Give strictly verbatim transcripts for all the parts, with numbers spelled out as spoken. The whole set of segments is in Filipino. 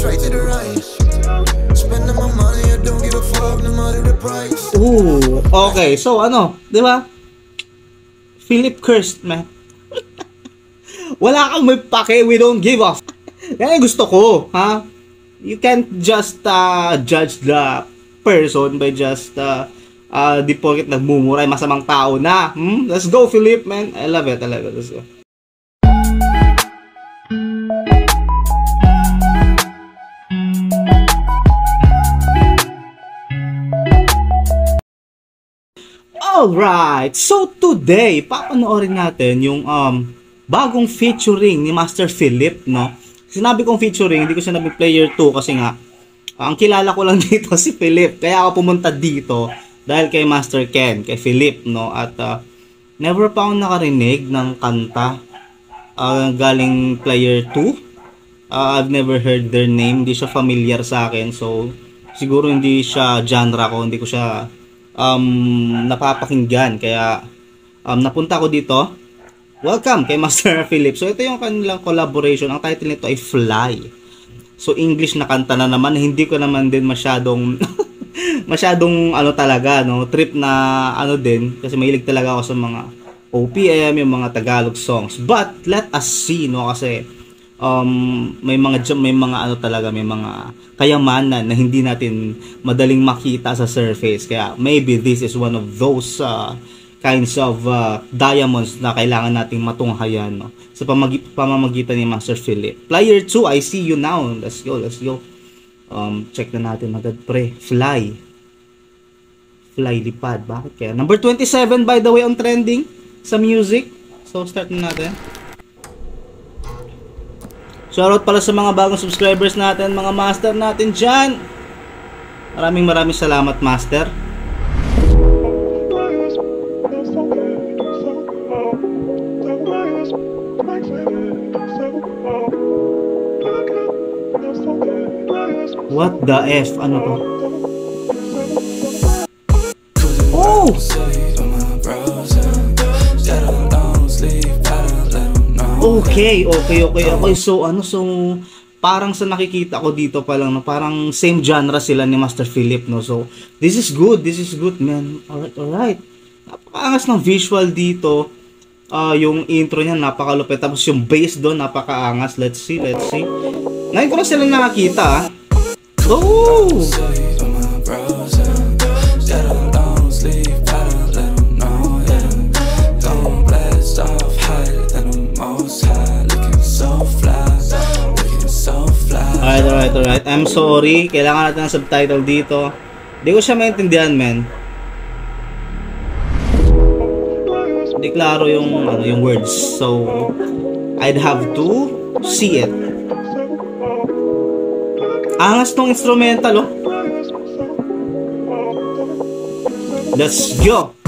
straight to the right. Spending my money, I don't give a fuck, no matter the price. Ooh, okay. So ano, di ba? Philip cursed, man. Wala kang may pake, we don't give off. Yan yung gusto ko, ha? You can't just uh, judge the person by just uh, uh, di porket nagmumuray, masamang tao na. Hmm? Let's go, Philip, man. I love it, I love it. Let's go. Alright, so today, papanoorin natin yung um, bagong featuring ni Master Philip, no? Sinabi kong featuring, hindi ko sinabi player two kasi nga, ang kilala ko lang dito si Philip. Kaya ako pumunta dito dahil kay Master Ken, kay Philip, no? At uh, never pa akong nakarinig ng kanta uh, galing player two. Uh, I've never heard their name, hindi siya familiar sa akin. So, siguro hindi siya genre ko, hindi ko siya um, napapakinggan. Kaya, um, napunta ko dito. Welcome kay Master Philip. So, ito yung kanilang collaboration. Ang title nito ay Fly. So, English na kanta na naman. Hindi ko naman din masyadong, masyadong ano talaga, no? Trip na ano din. Kasi mahilig talaga ako sa mga O P M, yung mga Tagalog songs. But, let us see, no? Kasi, um, may mga, may mga ano talaga, may mga kayamanan na hindi natin madaling makita sa surface. Kaya, maybe this is one of those, uh, kinds of uh, diamonds na kailangan nating matunghayan, no? Sa pamag pamamagitan ni Master Philip. Player two, I see you now. Let's go, let's go. Um, check na natin agad, pre. Fly. Fly, lipad. Bakit kaya? Number twenty-seven, by the way, on trending sa music. So, start na natin. Shoutout pala sa mga bagong subscribers natin, mga master natin dyan. Maraming maraming salamat, master. What the F? Ano to? Oh! Okay, okay, okay, okay. So, ano, so, parang sa nakikita ko dito pa lang, no, parang same genre sila ni Master Philip, no? So, this is good, this is good, man. Alright, alright. Napakaangas ng visual dito. Uh, yung intro niya, napakalupit. Tapos yung bass doon, napakaangas. Let's see, let's see. Ngayon ko na sila nakakita, ah. Oh! Alright, alright, alright. I'm sorry. Kailangan natin ng subtitle dito. Hindi ko siya maintindihan, man. Hindi klaro yung, ano, yung words. So, I'd have to see it. Angas tong instrumental, oh. Let's go.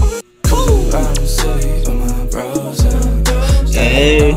Hey.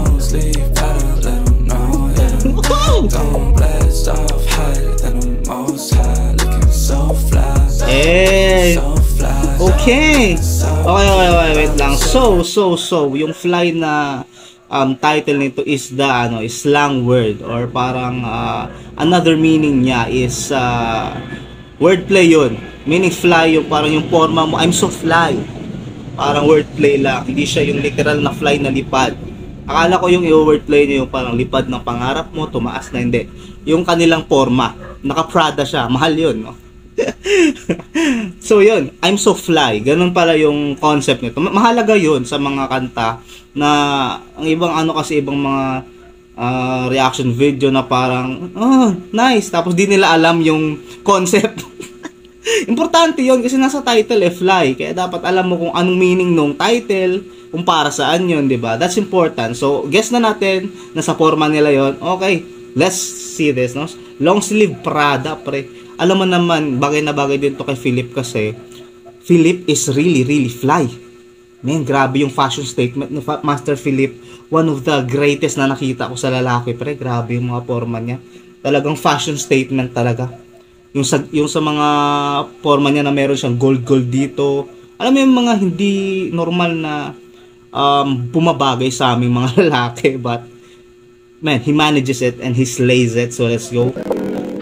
Hey. Okay. Okay, okay, okay, wait lang. So, so, so, yung Fly na um, title nito is the ano, is slang word or parang uh, another meaning niya is uh, wordplay yun. Meaning fly yung parang yung forma mo, I'm so fly. Parang wordplay lang, hindi siya yung literal na fly na lipad. Akala ko yung i-wordplay niya yung parang lipad ng pangarap mo, tumaas na, hindi. Yung kanilang forma, naka-Prada siya, mahal yun, no? So yun, I'm so fly. Ganun pala yung concept nito. Mahalaga yun sa mga kanta na ang ibang ano kasi ibang mga uh, reaction video na parang oh, nice. Tapos di nila alam yung concept. Importante yun kasi nasa title eh, fly. Kaya dapat alam mo kung anong meaning nung title, kung para saan yun, diba? That's important. So, guess na natin na sa forma nila yun. Okay, let's see this, no? Long sleeve Prada, pre. Alam mo naman, bagay na bagay din to kay Philip kasi Philip is really, really fly. Man, grabe yung fashion statement ni Master Philip. One of the greatest na nakita ko sa lalaki, pre. Grabe yung mga forma niya. Talagang fashion statement talaga. Yung sa, yung sa mga forma niya na meron siyang gold-gold dito. Alam mo yung mga hindi normal na um, bumabagay sa aming mga lalaki. But, man, he manages it and he slays it. So, let's go.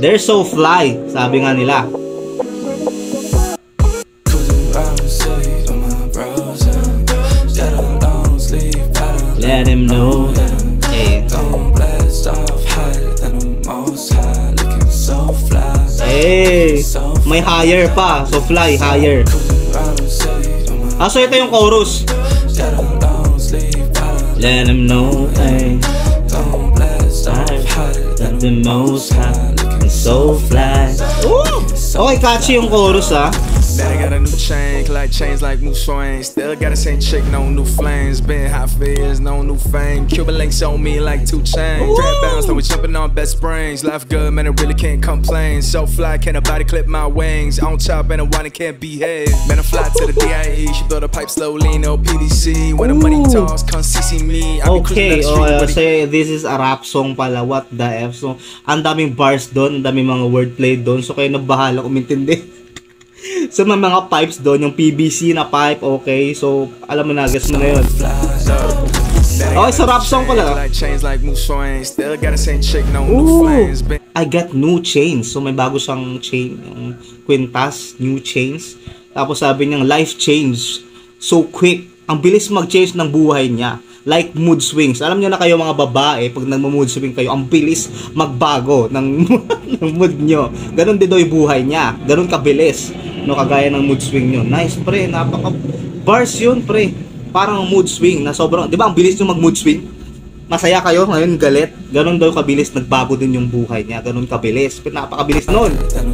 They're so fly, sabi nga nila. Let him know. Hey. Hey, may higher pa. So fly, higher. Ah, so ito yung chorus. Let him know. Hey. Let the most high. So fly. Ooh! Okay, catchy yung chorus, ah. Now I got a new chain, like chains like Moose Swain. Still got the same chick, no new flames. Been hot for years, no new fame. Cuban links on me like two chains. Trap bounce, so we jumping on best springs. Life good, man, I really can't complain. So fly, can't nobody clip my wings. On top and a wine, can't behave. Man, I fly to the D I E. She blow the pipe slowly, no P D C. When the money talks, come C C me. I be okay, cruising oh, down the say street. this is a rap song pala. What the F? So, ang daming bars doon, ang daming mga wordplay doon. So, kayo na bahala kung intindi. So, may mga pipes doon, yung P V C na pipe, okay. So, alam mo na, guess mo na yun. Okay, so rap song pala. Ooh, I got new chains. So, may bago siyang chain, yung Quintas, new chains. Tapos sabi niyang, life change so quick. Ang bilis mag-change ng buhay niya. Like mood swings. Alam niyo na kayo mga babae, pag nagmo-mood swing kayo, ang bilis magbago ng, ng mood niyo. Ganon din daw yung buhay niya. Ganon kabilis. No, kagaya ng mood swing niyo. Nice, pre. Napaka bars yun, pre. Parang mood swing na sobrang, di ba, ang bilis niyo mag-mood swing? Masaya kayo, ngayon galit. Ganon daw kabilis, nagbago din yung buhay niya. Ganon kabilis. Pero napakabilis nun.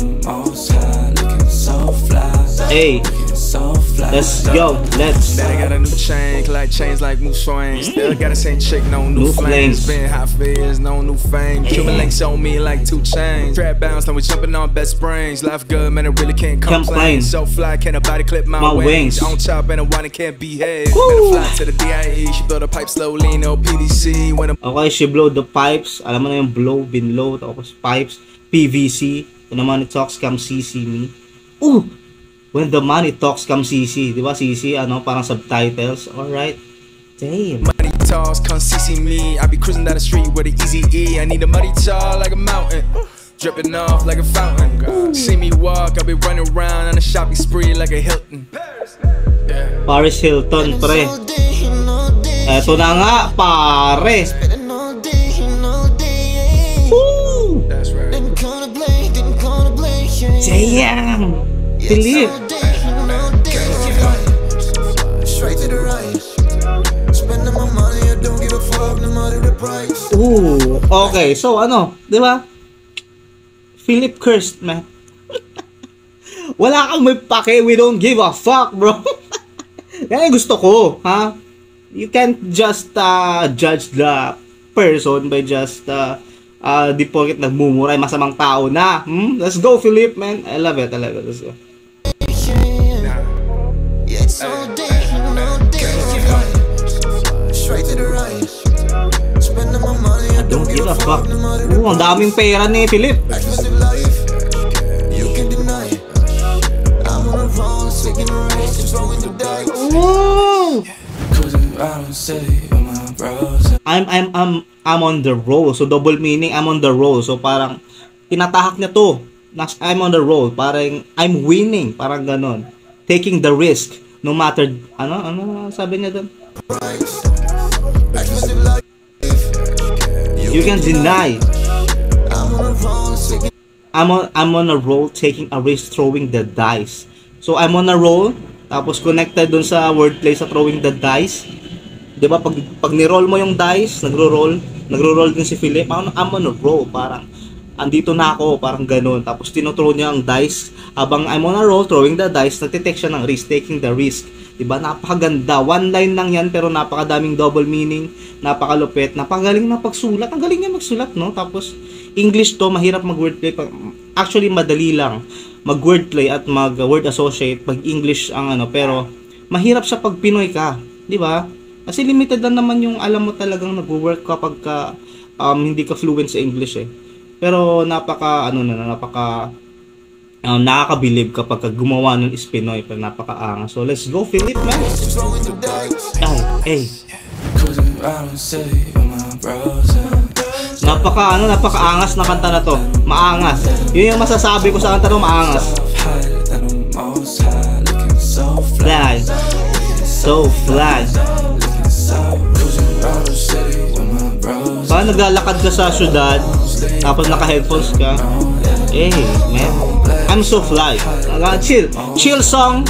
Hey, let's go, let's. Now I got a new chain, like chains like Moose Swain. Still got the same chick, no new, New flames. flames. Been hot for years, no new fame. Cuban links on me like two chains. Trap bounce, now we jumping on best springs. Life good, man, I really can't Complain. complain. So fly, can't nobody clip my, My wings. wings. On top and a wine, can't behave. Woo. Man, I fly to the D I E. She blow the pipe slowly, no P D C. When I'm Okay, she blow the pipes. Alam mo na yung blow, binlow, tapos pipes, P V C. When the money talks, come C C me. Ooh! When the money talks, come C C. Di ba C C, ano, parang subtitles. Alright. Damn. money talks, come C C me. I be cruising down the street with an easy E. I need a money tall like a mountain. Dripping off like a fountain. See me walk, I be running around on a shopping spree like a Hilton. Yeah. Paris Hilton, pre. Eto na nga, pare. Woo! That's right. Damn! Philip. Straight to the right. Spending my money, I don't give a fuck, no matter the price. Ooh, okay. So, ano, di ba? Philip cursed, man. Wala kang may pake, we don't give a fuck, bro. Yan yung gusto ko, ha? You can't just uh, judge the person by just uh, uh, di porket nagmumuray, masamang tao na. Hmm? Let's go, Philip, man. I love it, I love it. Let's go. Straight to the right. Spending my money, I Don't give a fuck. Ooh, ang daming pera ni Philip. expensive life. You can deny it. I'm on a roll, taking a race, just rolling the dice. Ooh! Cruising around the city with my bros. I'm I'm I'm I'm on the roll. So double meaning, I'm on the roll. So parang tinatahak niya to. Nas I'm on the roll. Parang I'm winning, parang ganon. Taking the risk no matter ano ano sabi niya doon. Expensive life. You can deny. I'm on a roll, taking I'm on I'm on a roll taking a risk throwing the dice. So I'm on a roll tapos connected dun sa wordplay sa throwing the dice. 'Di ba pag pag ni-roll mo yung dice, nagro-roll, nagro-roll din si Philip. I'm, I'm on a roll, parang andito na ako, parang ganoon. Tapos tino-throw niya ang dice. Habang I'm on a roll throwing the dice, nagte-take siya ng risk, taking the risk. 'Di ba? Napakaganda. One line lang 'yan pero napakadaming double meaning, napakalupit, napakagaling na pagsulat. Ang galing niya magsulat, no? Tapos English to, mahirap mag-wordplay. Actually, madali lang mag-wordplay at mag-word associate pag English ang ano, pero mahirap siya pag Pinoy ka, 'di ba? Kasi limited lang naman yung alam mo talagang nagwo-work kapag ka, um, hindi ka fluent sa English eh. Pero napaka ano na napaka um, nakakabilib kapag ka gumawa nun is Pinoy, pero napakaangas. So let's go Philip, man. rolling the dice. Ay, hey. Cruising around the city with my bros. Napaka ano, napakaangas na kanta na to. Maangas. Yun yung masasabi ko sa kanta to, maangas. Fly. So fly. Parang naglalakad ka sa syudad, tapos naka-headphones ka. Eh, man. I'm so fly. Uh, chill. Chill song.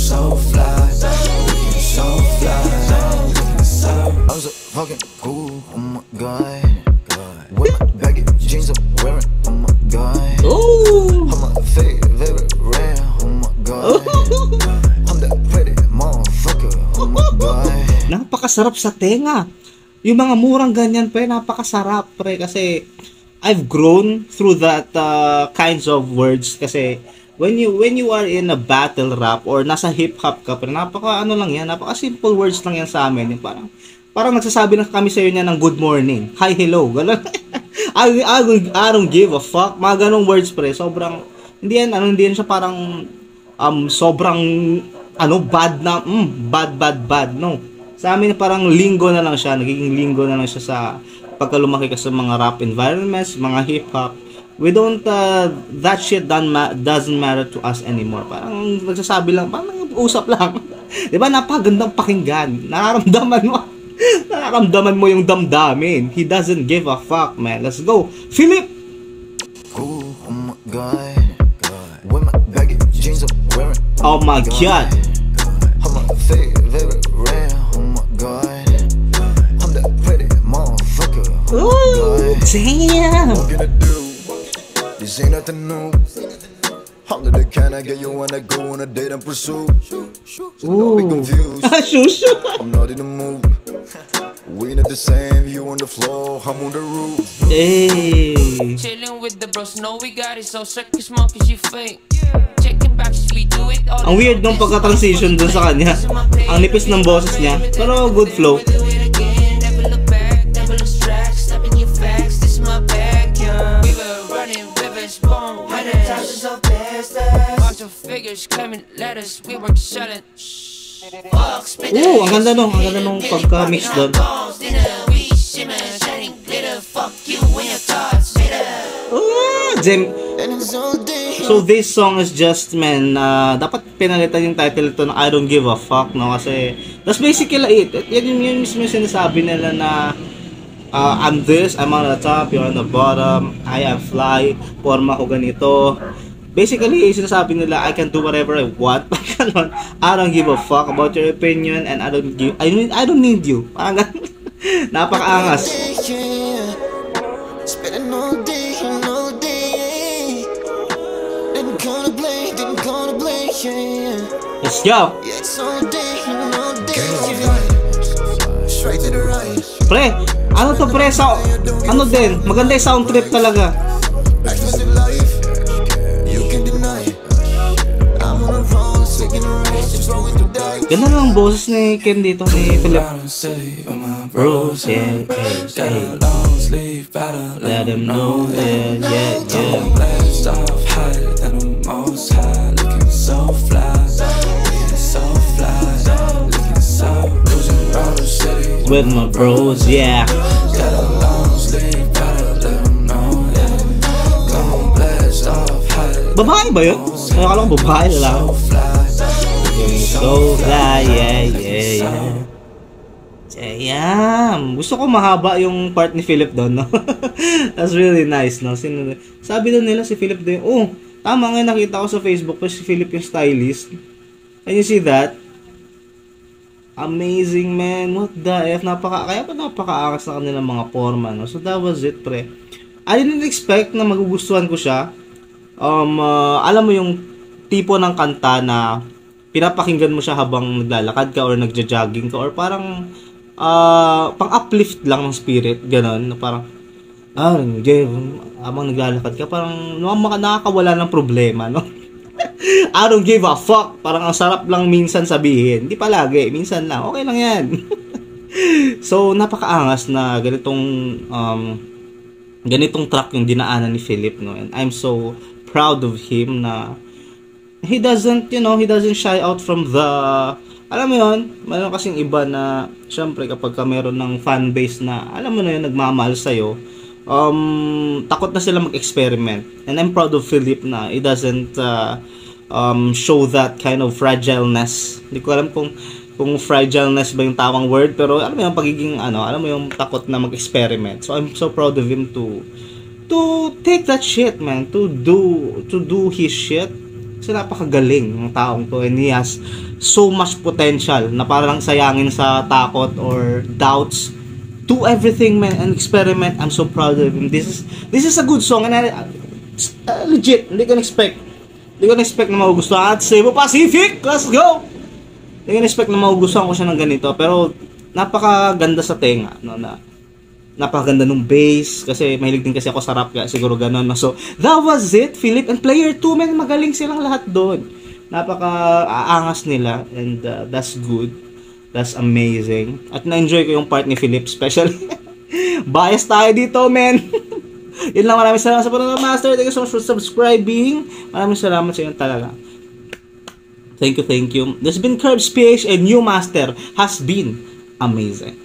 I'm so fucking cool, oh my god. With my baggy jeans I'm wearing, oh my god. Ooh. I'm my favorite round, oh my god. I'm that pretty motherfucker, oh my god. Napakasarap sa tenga. Yung mga murang ganyan pre, napakasarap pre, kasi I've grown through that uh, kinds of words, kasi when you when you are in a battle rap or nasa hip hop ka pre, napaka ano lang yan, napaka simple words lang yan sa amin. Yung parang parang nagsasabi na kami sa iyo niya ng good morning, hi, hello, gano'n. I, I, I don't give a fuck, mga ganong words pre. Sobrang hindi yan ano, hindi yan siya parang um sobrang ano bad na mm, bad bad bad no. Sa amin parang linggo na lang siya, nagiging linggo na lang siya sa pagkalumaki ka sa mga rap environments, mga hip hop. We don't uh, that shit doesn't, ma- doesn't matter to us anymore. Parang nagsasabi lang, parang usap lang. 'Di ba? Napakagandang pakinggan. Nararamdaman mo. Nararamdaman mo yung damdamin. He doesn't give a fuck, man. Let's go. Philip. Cool, oh my god. With my baggy jeans I'm wearing. Oh my god. I'm my favorite round, oh my god. I'm that pretty motherfucker. Ooh, damn. What can I do? This ain't nothing new. I'm the kind of girl you wanna go on a date and pursue. So don't be confused. Shushu. I'm not in the mood. We not the same. You on the floor, I'm on the roof. Hey. Chilling with the bros, know we got it. So circus monkeys, you fake. Checking back, we do it all. Ang weird nung pagka-transition dun sa kanya. Ang nipis ng boses niya. Pero good flow. Never look back, never lose track. Step in your facts, this is my backyard. We were running rivers, boom, hundred thousands of business. Bunch of figures claiming letters, we were selling. Oo, ang ganda nung, ang ganda nung pagka-mix doon. Oh, Jim. So this song is just, man, uh, dapat pinalitan yung title ito na I Don't Give a Fuck, no? Kasi that's basically it. Yan yung, yung mismo sinasabi nila na uh, I'm this, I'm on the top, you're on the bottom, I am fly, forma ko ganito. Basically, sinasabi nila, I can do whatever I want. I don't give a fuck about your opinion, and I don't give, I don't, I don't need you. Parang ganun. Napakaangas. Spending all day and all day. Didn't contemplate, didn't contemplate, yeah. Let's go. Yeah, it's all day and all day. Straight to the right. Pre, ano to pre? Sa, ano din? Maganda yung sound trip talaga. Expensive life. You can deny it. I'm on the phone, taking a race, just rolling the dice. Ganda lang ang boses ni Ken dito, ni Philip. Bros, yeah, got a long sleeve, better let them know, yeah, yeah, yeah. Blast off higher than the most high, looking so fly, looking so fly, looking so cruising around the city With my bros, yeah. got a long sleeve, better let them know, yeah. Gon' blast off higher. Babae ba yun? Ay, akala ko babae lang. So fly, yeah, yeah, yeah. Damn. Gusto ko mahaba yung part ni Philip doon, no? That's really nice, no? Sino, sabi doon nila si Philip doon, oh, tama nga, nakita ko sa Facebook pa si Philip yung stylist. Can you see that? Amazing, man. What the F? Napaka, kaya pa napakaangas na kanilang mga forma, no? So that was it, pre. I didn't expect na magugustuhan ko siya. Um, uh, alam mo yung tipo ng kanta na pinapakinggan mo siya habang naglalakad ka or nagja-jogging ka or parang uh, pang-uplift lang ng spirit, ganon, na parang ah, habang naglalakad ka, parang nakakawala ng problema, no? I don't give a fuck, parang ang sarap lang minsan sabihin, hindi palagi, minsan lang, okay lang yan. So, napakaangas na ganitong um, ganitong track yung dinaanan ni Philip, no? And I'm so proud of him na he doesn't, you know, he doesn't shy out from the, alam mo yun, mayroon kasing iba na, syempre kapag ka meron ng fanbase na, alam mo na yun, nagmamahal sa'yo, um, takot na sila mag-experiment. And I'm proud of Philip na it doesn't uh, um, show that kind of fragileness. Hindi ko alam kung kung fragileness ba yung tamang word, pero alam mo yung pagiging ano, alam mo yung takot na mag-experiment. So I'm so proud of him to to take that shit, man, to do to do his shit. Kasi napakagaling ng taong to, and he has so much potential na parang sayangin sa takot or doubts. Do everything, man, and experiment. I'm so proud of him. This is this is a good song, and I, uh, legit, hindi ko expect hindi ko expect na magugustuhan. At Cebu Pacific, let's go! Hindi ko expect na magugustuhan ko siya ng ganito, pero napakaganda sa tenga, no, na napakaganda ng bass, kasi mahilig din kasi ako sa rap, kaya siguro ganun, no? So that was it, Philip, and player two, man, magaling silang lahat doon. Napaka-aangas nila, and uh, that's good. That's amazing. At na-enjoy ko yung part ni Philip, especially. Bias tayo dito, man. Yun lang, maraming salamat sa panonood, Master. Thank you so much for subscribing. Maraming salamat sa inyo talaga. Thank you, thank you. This has been Curbs P H, and you, Master, has been amazing.